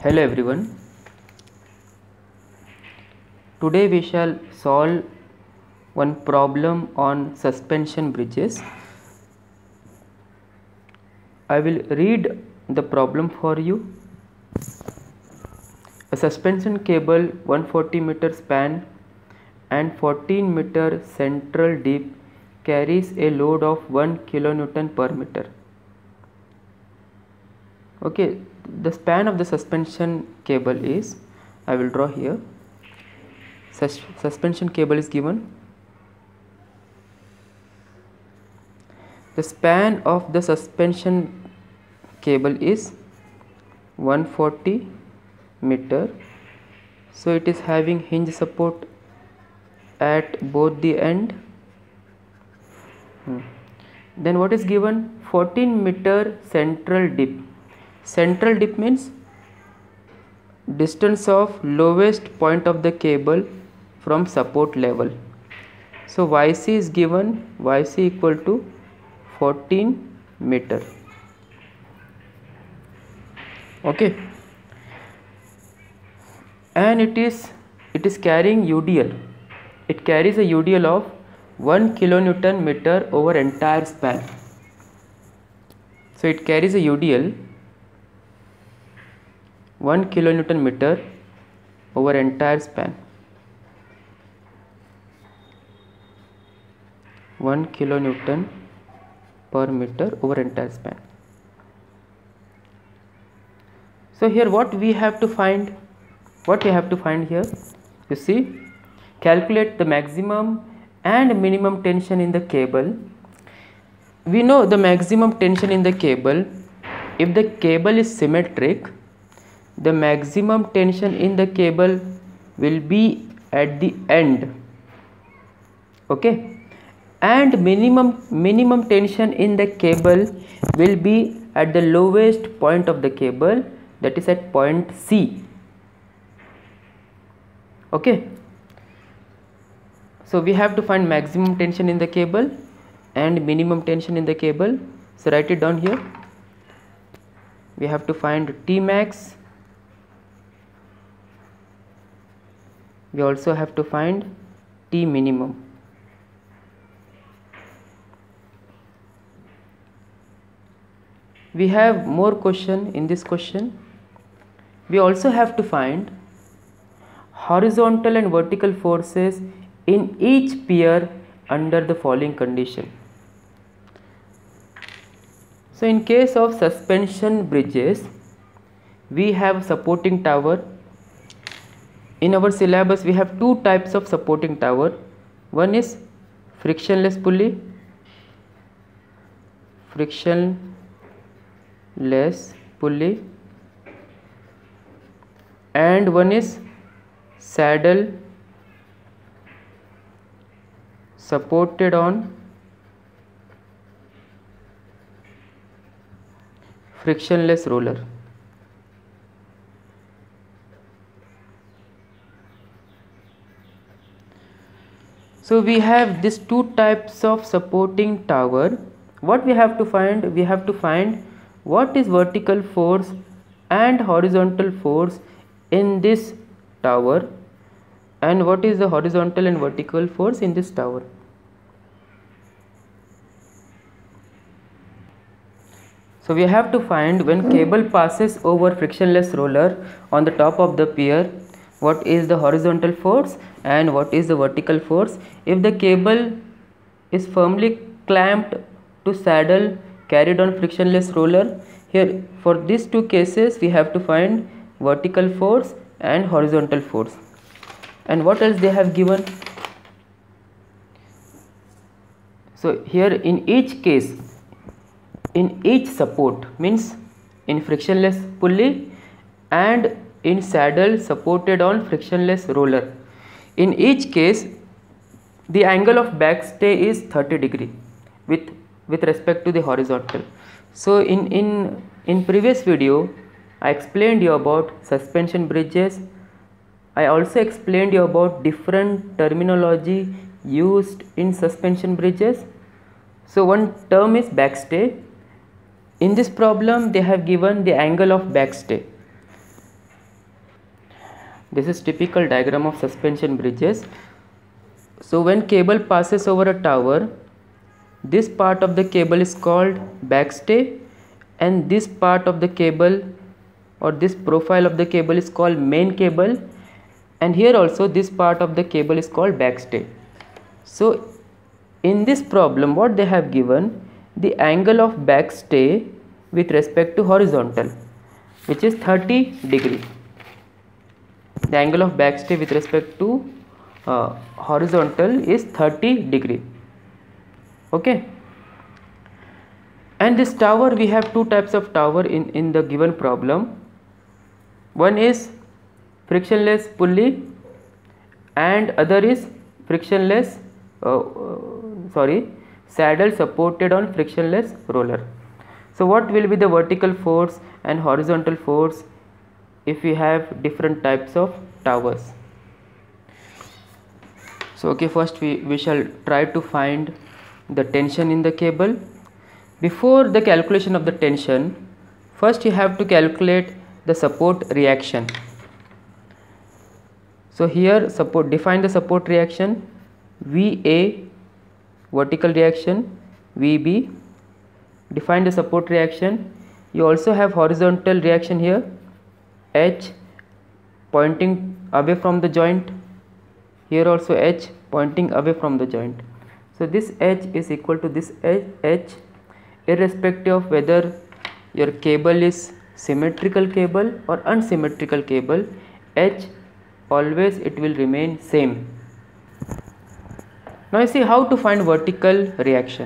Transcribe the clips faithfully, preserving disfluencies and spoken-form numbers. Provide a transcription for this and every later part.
Hello everyone. Today we shall solve one problem on suspension bridges. I will read the problem for you. A suspension cable one hundred forty meter span and fourteen meter central deep carries a load of one kilonewton per meter. Okay, the span of the suspension cable is, I will draw here. Sus suspension cable is given. The span of the suspension cable is one hundred forty meter, so it is having hinge support at both the end. Hmm. Then what is given? fourteen meter central dip. Central dip means distance of lowest point of the cable from support level. So Y C is given, Y C equal to fourteen meter. Okay, and it is it is carrying U D L. It carries a U D L of one kilonewton meter over entire span. So it carries a U D L one kilonewton meter over entire span. one kilonewton per meter over entire span. So here what we have to find, what we have to find here, you see, calculate the maximum and minimum tension in the cable. We know the maximum tension in the cable. If the cable is symmetric, the maximum tension in the cable will be at the end. Okay, and minimum minimum tension in the cable will be at the lowest point of the cable, that is at point C. Okay, so we have to find maximum tension in the cable and minimum tension in the cable. So write it down here. We have to find T max. We also have to find T minimum. We have more question in this question. We also have to find horizontal and vertical forces in each pier under the following condition. So in case of suspension bridges, we have supporting tower. In our syllabus we have two types of supporting tower. One is frictionless pulley, frictionless pulley, and one is saddle supported on frictionless roller. So we have these two types of supporting tower. What we have to find? We have to find what is vertical force and horizontal force in this tower, and what is the horizontal and vertical force in this tower. So we have to find, when cable passes over frictionless roller on the top of the pier, what is the horizontal force and what is the vertical force. If the cable is firmly clamped to saddle carried on frictionless roller, here for these two cases we have to find vertical force and horizontal force. And what else they have given? So here in each case, in each support, means in frictionless pulley and in saddle supported on frictionless roller, in each case the angle of backstay is thirty degree with with respect to the horizontal. So in in in previous video I explained you about suspension bridges. I also explained you about different terminology used in suspension bridges. So one term is backstay. In this problem they have given the angle of backstay. This is typical diagram of suspension bridges. So when cable passes over a tower, this part of the cable is called backstay, and this part of the cable or this profile of the cable is called main cable, and here also this part of the cable is called backstay. So in this problem what they have given, the angle of backstay with respect to horizontal, which is thirty degree. The angle of backstay with respect to uh, horizontal is thirty degree. Okay. And this tower, we have two types of tower in, in the given problem. One is frictionless pulley and other is frictionless uh, uh, sorry saddle supported on frictionless roller. So what will be the vertical force and horizontal force if we have different types of towers? So okay, first we, we shall try to find the tension in the cable. Before the calculation of the tension, first you have to calculate the support reaction. So here support, define the support reaction, V A vertical reaction, V B, define the support reaction. You also have horizontal reaction here, H pointing away from the joint, here also H pointing away from the joint. So this H is equal to this H, H irrespective of whether your cable is symmetrical cable or unsymmetrical cable, H always it will remain same. Now you see how to find vertical reaction.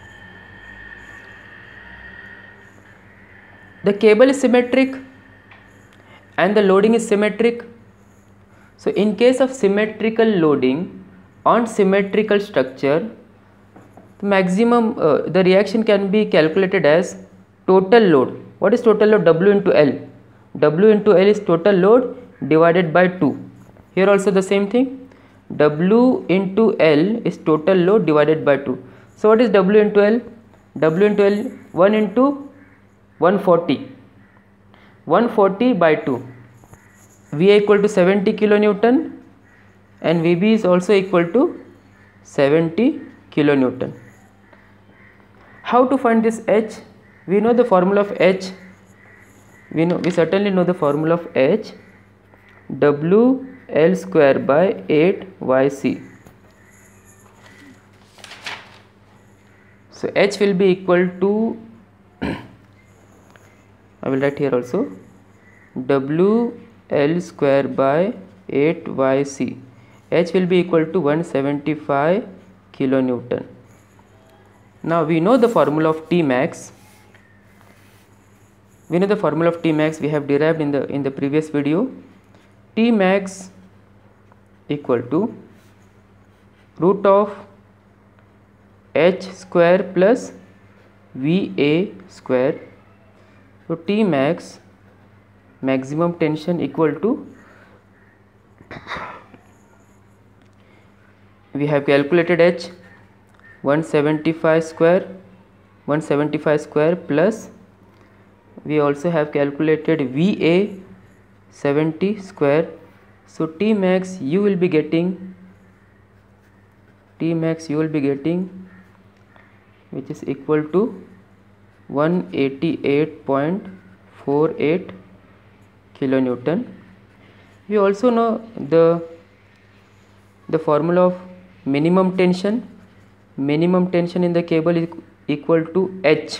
The cable is symmetric and the loading is symmetric. So in case of symmetrical loading on symmetrical structure, the maximum uh, the reaction can be calculated as total load. What is total load? W into L. W into L is total load divided by two. Here also the same thing. W into L is total load divided by two. So what is W into L? W into L, one into one forty. one forty by two. V A equal to seventy kilonewton and V B is also equal to seventy kilonewton. How to find this H? We know the formula of H. We know we certainly know the formula of H. W L square by eight Y C. So H will be equal to I will write here also W L square by eight Y C. H will be equal to one hundred seventy-five kilonewton. Now we know the formula of T max. We know the formula of T max we have derived in the in the previous video. T max equal to root of H square plus V A square. So T max, maximum tension, equal to, we have calculated H, one hundred seventy-five square, one hundred seventy-five square plus we also have calculated V A seventy square. So T max you will be getting T max you will be getting which is equal to one hundred eighty-eight point four eight kilonewton. We also know the the formula of minimum tension. Minimum tension in the cable is equal to H,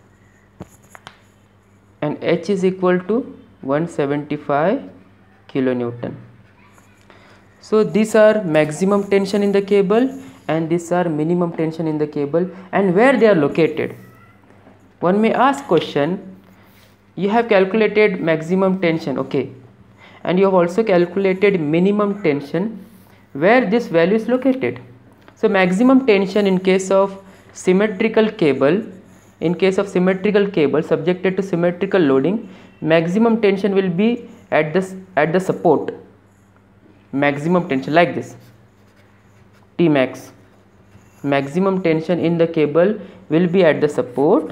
and H is equal to one hundred seventy-five kilonewton. So these are maximum tension in the cable and these are minimum tension in the cable, and where they are located. One may ask question, you have calculated maximum tension, okay, and you have also calculated minimum tension, where this value is located. So maximum tension in case of symmetrical cable, in case of symmetrical cable subjected to symmetrical loading, maximum tension will be at this at the support. Maximum tension like this, T max. Maximum tension in the cable will be at the support,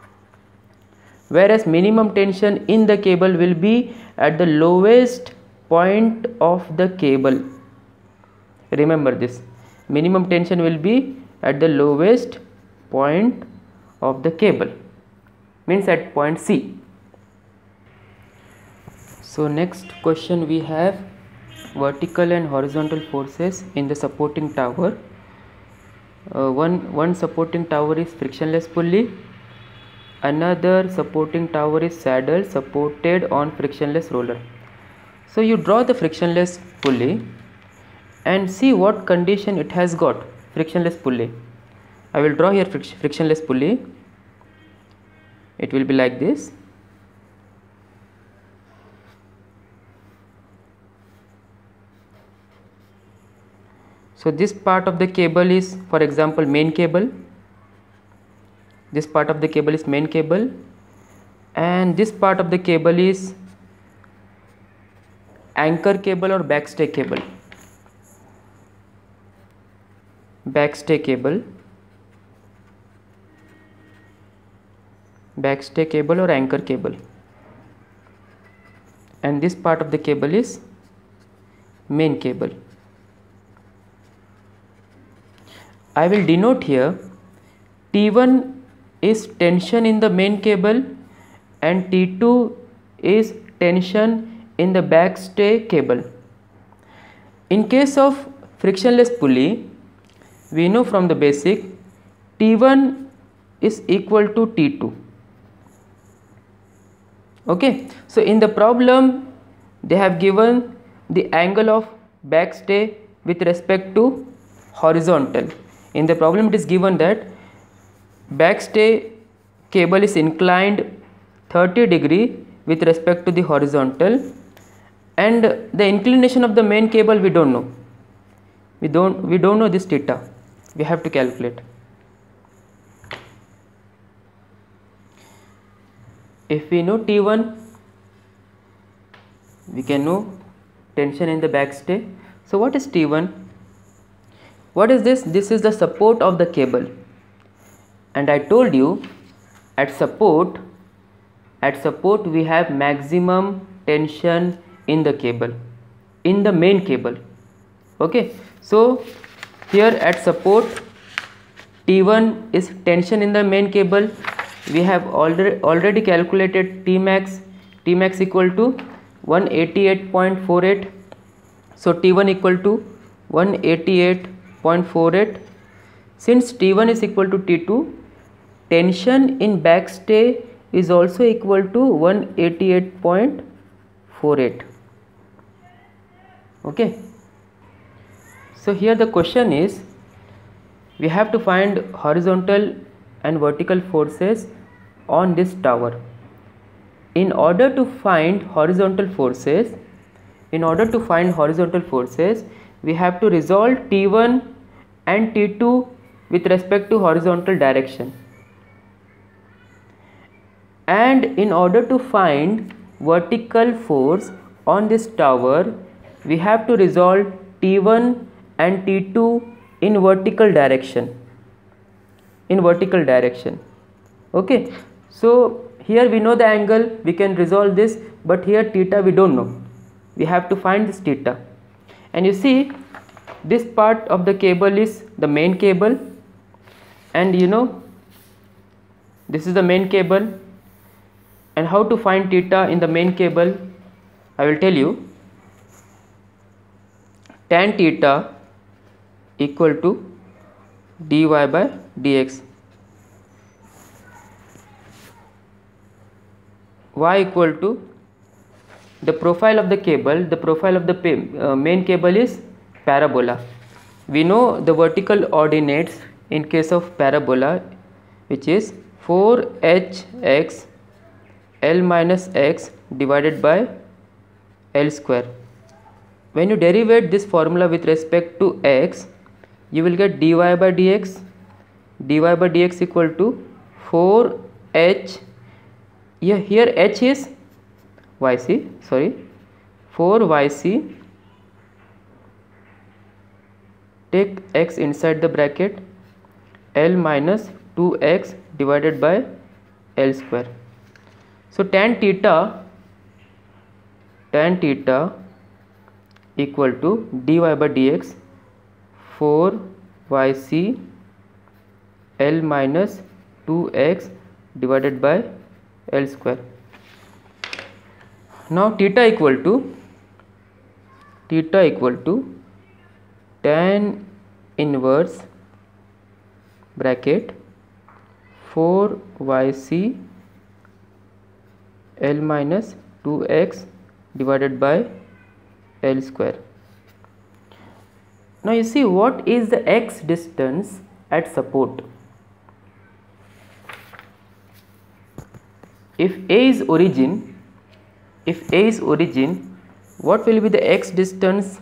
whereas minimum tension in the cable will be at the lowest point of the cable. Remember this, minimum tension will be at the lowest point of the cable, means at point C. So next question we have vertical and horizontal forces in the supporting tower. Uh, one one supporting tower is frictionless pulley, another supporting tower is saddle supported on frictionless roller. So you draw the frictionless pulley and see what condition it has got. Frictionless pulley, I will draw here fric frictionless pulley. It will be like this. So this part of the cable is, for example, main cable. This part of the cable is main cable, and this part of the cable is anchor cable or backstay cable. Backstay cable, backstay cable or anchor cable, and this part of the cable is main cable. I will denote here T one is tension in the main cable and T two is tension in the backstay cable. In case of frictionless pulley, we know from the basic T one is equal to T two. Okay, so in the problem they have given the angle of backstay with respect to horizontal. In the problem it is given that backstay cable is inclined thirty degree with respect to the horizontal, and the inclination of the main cable we don't know. We don't we don't know this theta. We have to calculate. If we know T one, we can know tension in the backstay. So what is T one? What is this? This is the support of the cable, and I told you at support at support we have maximum tension in the cable, in the main cable. Okay, so here at support T one is tension in the main cable. We have already already calculated T max. T max equal to one eighty-eight point four eight. So T one equal to one eighty-eight point four eight. Since T one is equal to T two, tension in backstay is also equal to one eighty-eight point four eight. Okay, so here the question is, we have to find horizontal and vertical forces on this tower. In order to find horizontal forces, in order to find horizontal forces, we have to resolve T one and T two with respect to horizontal direction. And in order to find vertical force on this tower, we have to resolve T one and T two in vertical direction. In vertical direction. Okay, so here we know the angle, we can resolve this, but here theta we don't know. We have to find this theta. And you see, this part of the cable is the main cable, and you know this is the main cable. And how to find theta in the main cable, I will tell you. Tan theta equal to dy by dx. Y equal to the profile of the cable. The profile of the uh, main cable is parabola. We know the vertical ordinates in case of parabola, which is four h x L minus x divided by L square. When you derivate this formula with respect to x, you will get dy by dx. Dy by dx equal to four h. Yeah, here h is yc. Sorry, four yc. Take x inside the bracket. L minus two x divided by L square. So tan theta, tan theta equal to dy by dx four y c L minus two x divided by L square. Now theta equal to theta equal to tan inverse bracket four y c L minus two x divided by L square. Now you see, what is the x distance at support? If A is origin, if A is origin, what will be the x distance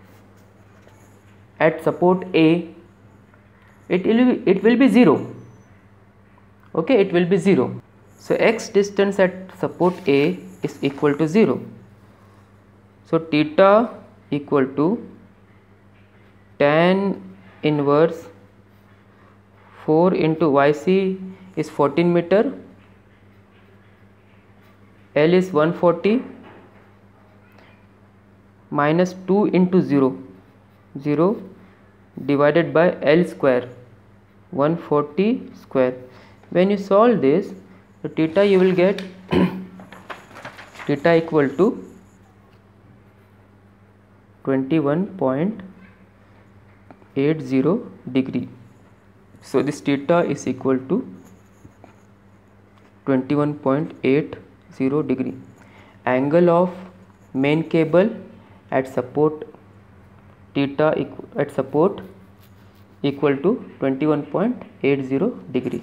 at support A? It will be, it will be zero. Okay, it will be zero. So x distance at support A is equal to zero. So theta equal to tan inverse four into yc is fourteen meter, L is one forty, minus two into zero, zero divided by L square, one forty square. When you solve this, the theta you will get theta equal to twenty-one point eight zero degree. So this theta is equal to twenty-one point eight zero degree. Angle of main cable at support theta at support equal to twenty-one point eight zero degree.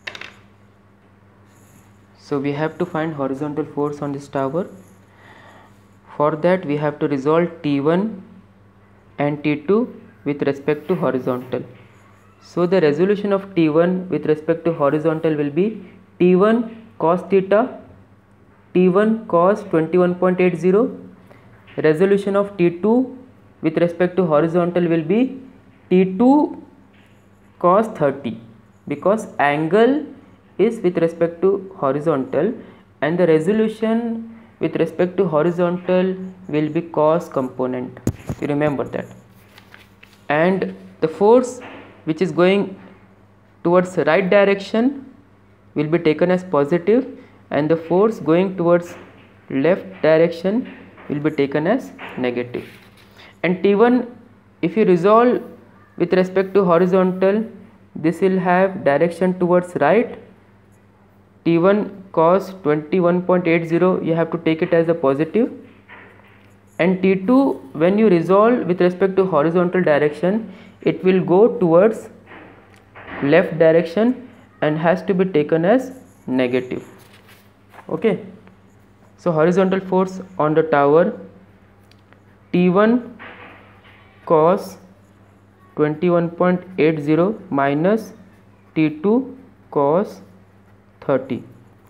So we have to find horizontal force on this tower. For that we have to resolve T one and T two with respect to horizontal. So the resolution of T one with respect to horizontal will be T one cos theta, T one cos twenty-one point eight zero. Resolution of T two with respect to horizontal will be T two cos thirty, because angle is with respect to horizontal and the resolution with respect to horizontal will be cos component. You remember that. And the force which is going towards the right direction will be taken as positive, and the force going towards left direction will be taken as negative. And T one, if you resolve with respect to horizontal, this will have direction towards right. T one cos twenty-one point eight zero, you have to take it as a positive, and T two, when you resolve with respect to horizontal direction, it will go towards left direction and has to be taken as negative. Okay, so horizontal force on the tower, T one cos twenty-one point eight zero minus T two cos thirty.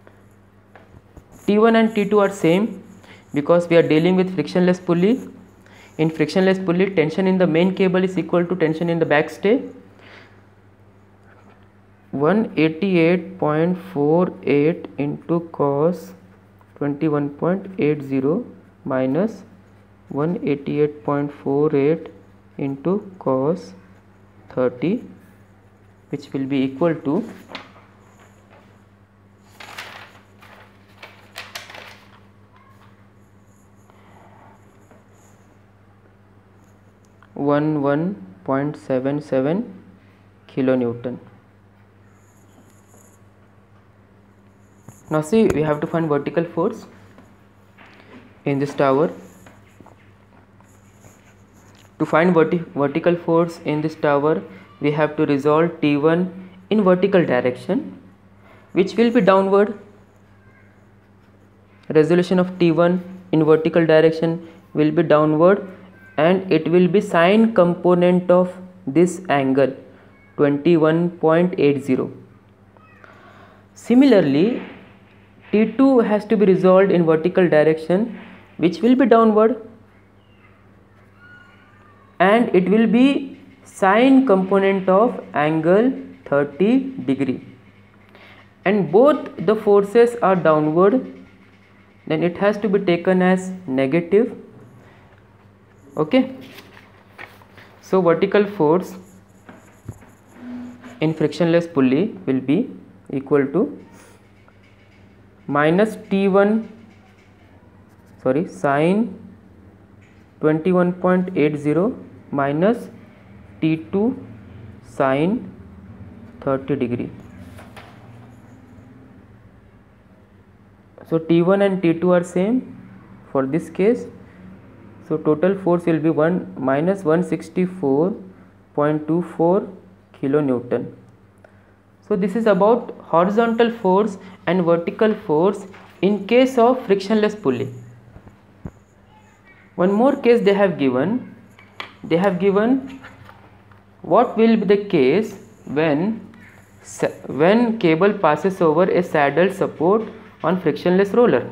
T one and T two are same because we are dealing with frictionless pulley. In frictionless pulley, tension in the main cable is equal to tension in the backstay. one eighty-eight point four eight into cos twenty-one point eight zero minus one eighty-eight point four eight into cos thirty, which will be equal to eleven point seven seven kilonewton. Now see, we have to find vertical force in this tower. To find verti vertical force in this tower, we have to resolve T one in vertical direction, which will be downward. Resolution of T one in vertical direction will be downward, and it will be sine component of this angle twenty-one point eight zero. Similarly, T two has to be resolved in vertical direction, which will be downward, and it will be sine component of angle thirty degree, and both the forces are downward, then it has to be taken as negative. Okay, so vertical force in frictionless pulley will be equal to minus T one sorry sine twenty-one point eight zero minus T two sine thirty degree. So T one and T two are same for this case. So total force will be one minus one sixty-four point two four kilonewton. So this is about horizontal force and vertical force in case of frictionless pulley. One more case they have given. They have given what will be the case when when cable passes over a saddle support on frictionless roller.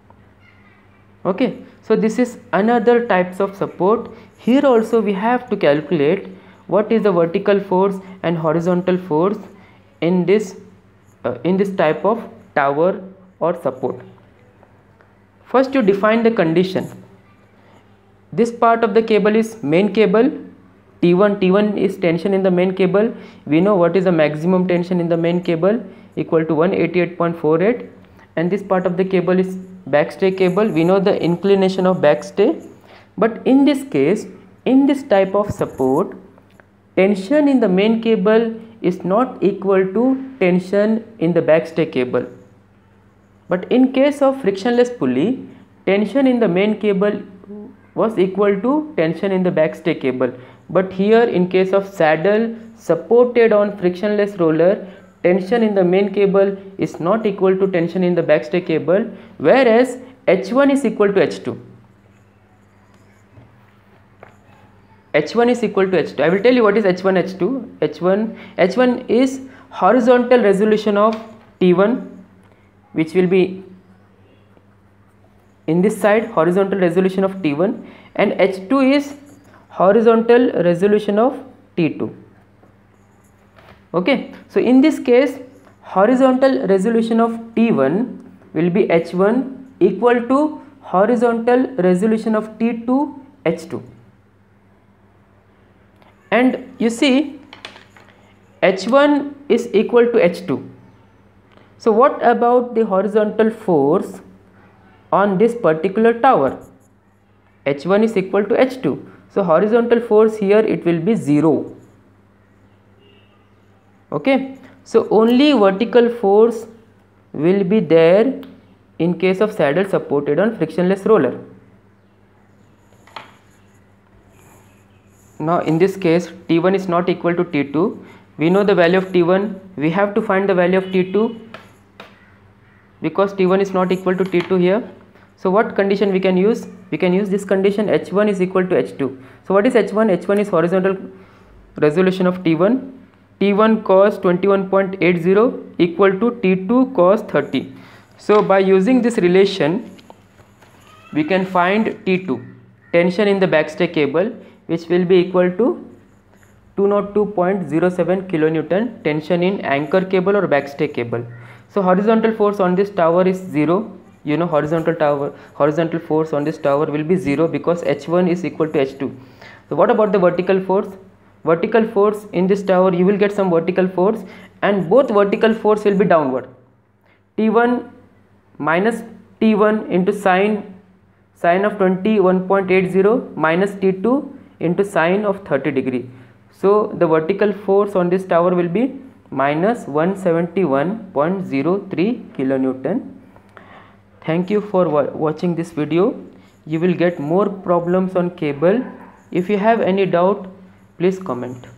Okay, so this is another types of support. Here also we have to calculate what is the vertical force and horizontal force in this uh, in this type of tower or support. First you define the condition. This part of the cable is main cable. T one T one is tension in the main cable. We know what is the maximum tension in the main cable, equal to one eighty-eight point four eight, and this part of the cable is backstay cable. We know the inclination of backstay, but in this case, in this type of support, tension in the main cable is not equal to tension in the backstay cable. But in case of frictionless pulley, tension in the main cable was equal to tension in the backstay cable. But here in case of saddle supported on frictionless roller, tension in the main cable is not equal to tension in the backstay cable, whereas H one is equal to H two. H one is equal to H two. I will tell you what is H one, H two. H one, H one is horizontal resolution of T one, which will be in this side, horizontal resolution of T one, and H two is horizontal resolution of T two. Okay, so in this case, horizontal resolution of T one will be H one equal to horizontal resolution of T two, H two. And you see, H one is equal to H two. So what about the horizontal force on this particular tower? H one is equal to H two. So horizontal force here, it will be zero. Okay, so only vertical force will be there in case of saddle supported on frictionless roller. Now in this case, T one is not equal to T two. We know the value of T one. We have to find the value of T two because T one is not equal to T two here. So what condition we can use? We can use this condition, H one is equal to H two. So what is H one? H one is horizontal resolution of T one. T one cos twenty-one point eight zero equal to T two cos thirty. So by using this relation, we can find T two, tension in the backstay cable, which will be equal to two oh two point zero seven kilonewton tension in anchor cable or backstay cable. So horizontal force on this tower is zero. You know, horizontal tower horizontal force on this tower will be zero because H one is equal to H two. So what about the vertical force? Vertical force in this tower, you will get some vertical force, and both vertical force will be downward. T one minus T one into sine sine of twenty-one point eight zero minus T two into sine of thirty degree. So the vertical force on this tower will be minus one seventy-one point zero three kilonewton. Thank you for wa watching this video. You will get more problems on cable. If you have any doubt, please comment.